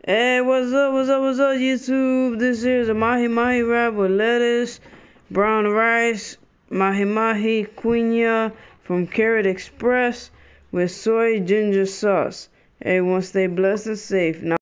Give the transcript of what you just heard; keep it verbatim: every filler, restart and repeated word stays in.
Hey, what's up, what's up, what's up, YouTube? This is a Mahi Mahi wrap with lettuce, brown rice, Mahi Mahi Quinoa from Carrot Express with soy ginger sauce. Everyone stay blessed and safe. Now